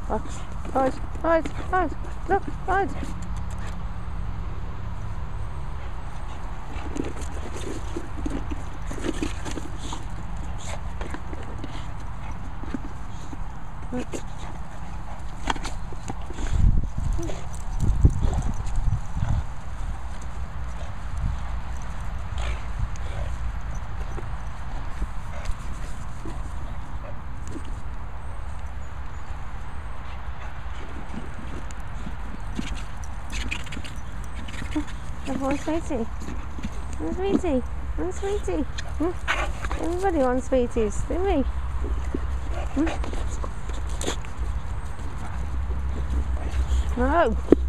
Right, look, right. One sweetie. One sweetie. One sweetie. Everybody wants sweeties, don't we? No.